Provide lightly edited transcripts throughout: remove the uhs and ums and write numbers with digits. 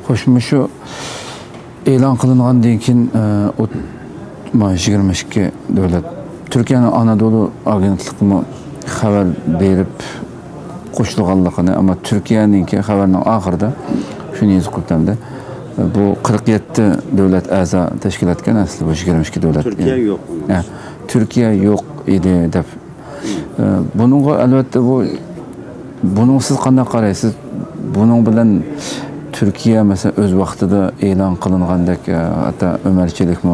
Hoşmu şu e'lon qilingandan keyin 22 davlat Türkiye'nin Anadolu agentliği xabar berib qo'shilganligini, ammo Türkiye'ninki xabarning oxirida shuni yozib qo'yibdi. Bu 47 davlat a'zo tashkil etgan asli bu 22 davlat. Türkiye yok. Türkiye yok edi deb. Buningga albatta buning siz qanday qaraysiz? Buning bilan Türkiye mesela öz vaqtida e'lon qilingandek hatta Ömerchilikmi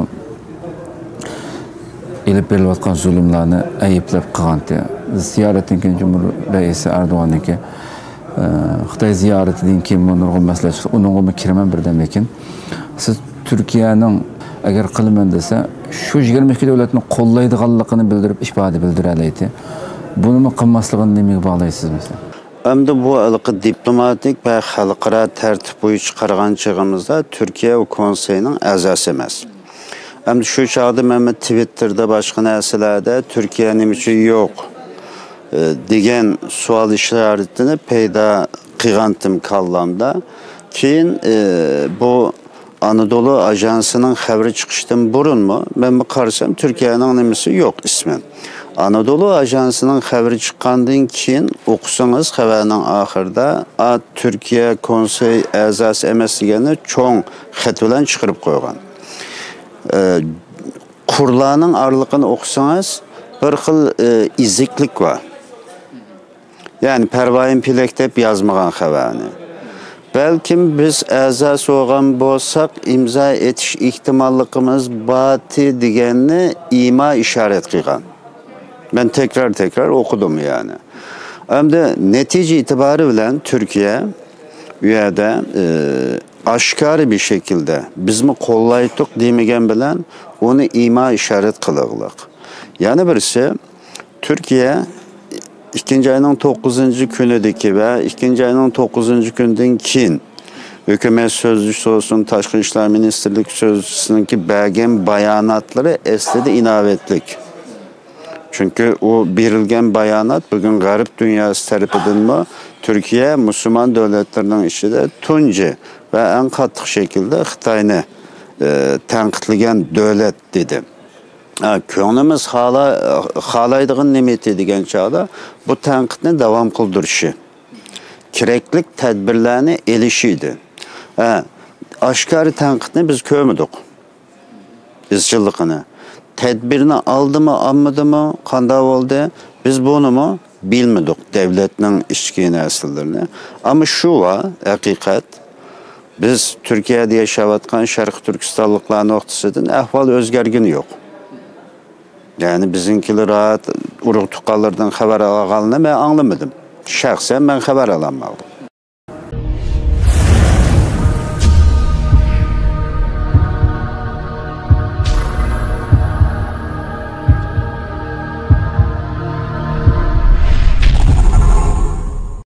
elib berilayotgan zulmlarni ayblab qilgandi. Ziyoratdan keyin Cumhuriyet Reisi Erdo'g'anniki Xitoy ziyaratidan keyin nurg'un masala chiqdi. Uningga kiraman birdan, lekin siz Türkiye'nin agar qilaman desa, shu 22 davlatni qo'llaydiganligini bildirib ifoda bildiradi. Buni qilmasligini nimaga bog'laysiz mesela? Endi bu diplomatik ve xalqaro tartib bo'yicha qaragan chig'imizda Türkiye o konseyinin a'zosi emas. Endi shu chog'da men Twitter'da boshqa narsalarda Türkiye nima uchun yo'q degan savol ishoratini paydo qilgandim kallamda. Keyin bu Anadolu Ajansı'nın xabari chiqishdan burunmi men bu qarasam Türkiye'nin nimasi yo'q ismen. Anadolu Ajansı'nın xabari chiqqandan keyin o'qisangiz xabarning oxirida Türkiye konsey a'zosi emas deganni cho'ng xat bilan chiqarib qo'ygan. Qurlarning orliqini o'qisangiz bir xil iziklik var. Yani pervayin pilek deb yazmagan xabarni. Belki biz a'zosi bo'lgan bo'lsak imzo etish ehtimolligimiz bati deganni ima ishorat qilgan. Ben tekrar okudum yani. Hem de netice itibarı bilen Türkiye üyede aşikari bir şekilde biz mi kollaydık demegen bilen onu ima işaret kılığılık. Yani birisi Türkiye 2. ayının 9. günüdeki ve 2. ayının 9. günden keyin hükümet sözcüsü olsun, Taşkın İşler Ministerlik Sözcüsü'nünki belgen bayanatları esledi inavetlik. Çünkü o verilgen bayanat bugün garip dünyası tarafından Türkiye Müslüman devletlerinin içinde tunci ve en katı şekilde Xitayni tenkitligen devlet dedi. Könlümüz halaydığın nimeti degen çağda bu tenkitini devam kıldırışı. Kireklik tedbirlerini elişiydi. Aşikari tenkitini biz kömüdük. İzcillikini. Tedbirini aldı mı, almadı mı, kanday oldu. Biz bunu mu bilmedik devletinin işki nesillerini. Ama şu var, hakikat. Biz Türkiye'de yaşavatkan Şarkı Türkistanlıklar noktasıdın ahval özgergini yok. Yani bizimkiler rahat uruk tukallardan haber alağalını ben anlamadım. Şahsen ben haber alamadım.